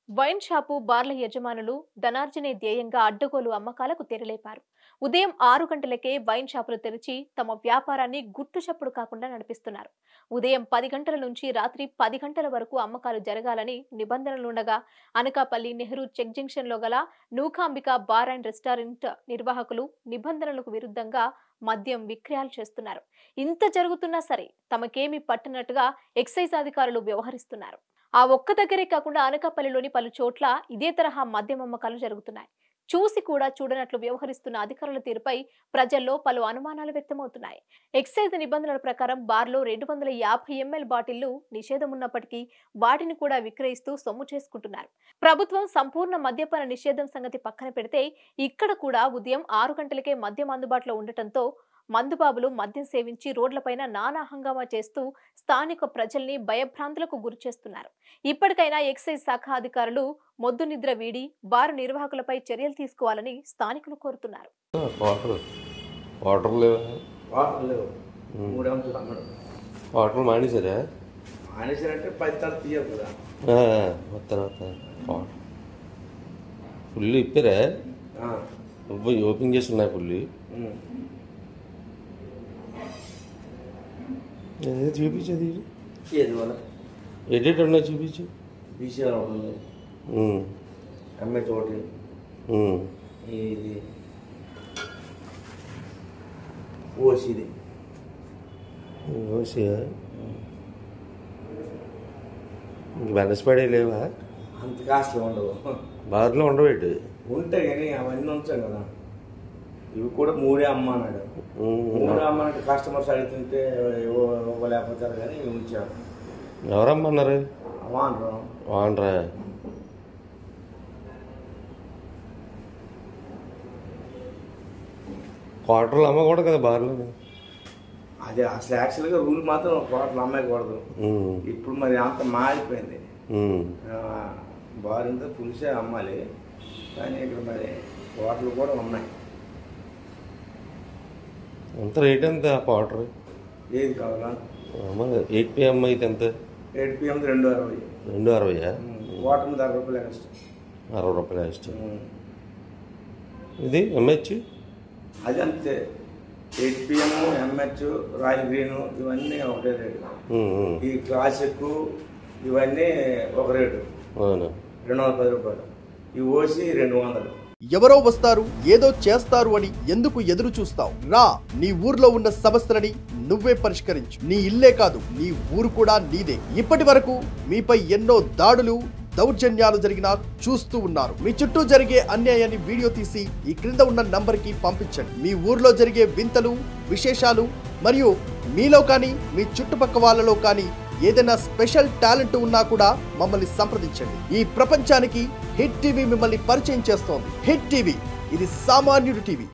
Wine shop బార్ల యజమానులు ధనార్జనే ధ్యేయంగా అడ్డగోలు అమ్మకాలకు తెరలేపారు. ఉదయం 6 గంటలకే వైన్ షాపులు తెరిచి తమ వ్యాపారాన్ని గుట్టుచప్పుడు కాకుండా నడిపిస్తున్నారు. ఉదయం 10 గంటల నుంచి రాత్రి 10 గంటల వరకు అమ్మకాలు జరగాలని నిబంధనలుండగా అనకాపల్లి నెహ్రూ చెక్ జంక్షన్లో గల నూకాంబిక బార్ అండ్ రెస్టారెంట్ నిర్వాహకులు నిబంధనలకు విరుద్ధంగా మద్యం విక్రయాలు చేస్తున్నారు. ఇంత జరుగుతున్నా సరే తమకేమీ పట్టనట్టుగా ఎక్సైజ్ అధికారులు వ్యవహరిస్తున్నారు. ఆ ఒక్క దగ్గరే కాకుండా అనకాపల్లిలోని పలు చోట్ల ఇదే తరహా మద్యం అమ్మకాలు జరుగుతున్నాయి. చూసి కూడా చూడనట్లు వ్యవహరిస్తున్న అధికారుల తీరుపై ప్రజల్లో పలు అనుమానాలు వ్యక్తమవుతున్నాయి. ఎక్సైజ్ నిబంధనల ప్రకారం బార్లో 250 ml బాటిళ్లు నిషేధం ఉన్నప్పటికీ వాటిని కూడా విక్రయిస్తూ సొమ్ము చేసుకుంటున్నారు. ప్రభుత్వం సంపూర్ణ మద్యపాన నిషేధం సంగతి పక్కన పెడితే ఇక్కడ కూడా ఉదయం 6 గంటలకే మద్యం అందుబాటులో ఉండటంతో మందుబాబులు మద్యం సేవించి రోడ్లపైన నానా హంగామా చేస్తూ స్థానిక ప్రజల్ని భయభ్రాంతులకు గురిచేస్తున్నారు. ఇప్పటికైనా ఎక్సైజ్ శాఖ అధికారులు మొద్దు నిద్ర వీడి బారు నిర్వాహకులపై చర్యలు తీసుకోవాలని స్థానికులు కోరుతున్నారు. ఫుల్ ఇప్పారా ఓపెన్ చేస్తున్నా ఫుల్ చూపించేది ఎడిట్ ఉన్నా చూపించు అమ్మాయి చోటి ఇది ఓసిది ఓసియా బెనస్పడే లేవా? అంత కాస్ట్లీ ఉండవు, బార్లో ఉండవేటి ఉంటాయి కానీ అవన్నీ ఉంచాం కదా. ఇవి కూడా మూడే అమ్మన్నాడు, మూడే అమ్మనంటే కస్టమర్స్ అడుగుతుంటే ఇవ్వలేకపోతారు కానీ ఇవి ఉంచారు. ఎవరమ్మన్నారు? వానరా క్వార్టర్లు అమ్మకూడదు కదా బార్లో. అదే అసలు యాక్చువల్గా రూల్ మాత్రం క్వార్టర్లు అమ్మకూడదు. ఇప్పుడు మరి అంత మారిపోయింది. బార్ అంతా పులిసే అమ్మాలి కానీ ఇక్కడ మరి క్వార్టర్లు కూడా ఉన్నాయి. ఎంత రేట్ ఎంత క్వార్టర్? ఏది కావాలా? 8 PM అయితే ఎంత? 8 PM 260. 260? క్వార్టర్ మీద 60 రూపాయలు ఎక్స్ట్రా. 60 రూపాయలు ఎక్స్ట్రా. ఇది ఎంహెచ్ అది అంతే. 8 PM ఎంహెచ్ రాయల్ గ్రీన్ ఇవన్నీ ఒకటే రేటు. ఈ క్లాసిక్ ఇవన్నీ ఒక రేటు 210 రూపాయలు. ఈ ఓసి 200. ఎవరో వస్తారు ఏదో చేస్తారు అని ఎందుకు ఎదురు చూస్తావు? రా, నీ ఊర్లో ఉన్న సమస్యలని నువ్వే పరిష్కరించు. నీ ఇల్లే కాదు, నీ ఊరు కూడా నీదే. ఇప్పటి వరకు మీపై ఎన్నో దాడులు దౌర్జన్యాలు జరిగినా చూస్తూ ఉన్నారు. మీ చుట్టూ జరిగే అన్యాయాన్ని వీడియో తీసి ఈ క్రింద ఉన్న నంబర్కి పంపించండి. మీ ఊర్లో జరిగే వింతలు విశేషాలు మరియు మీలో కానీ మీ చుట్టుపక్క వాళ్ళలో కానీ ఏదైనా స్పెషల్ టాలెంట్ ఉన్నా కూడా మమ్మల్ని సంప్రదించండి. ఈ ప్రపంచానికి హిట్ టీవీ మిమ్మల్ని పరిచయం చేస్తోంది. హిట్ టీవీ, ఇది సామాన్యుడి టీవీ.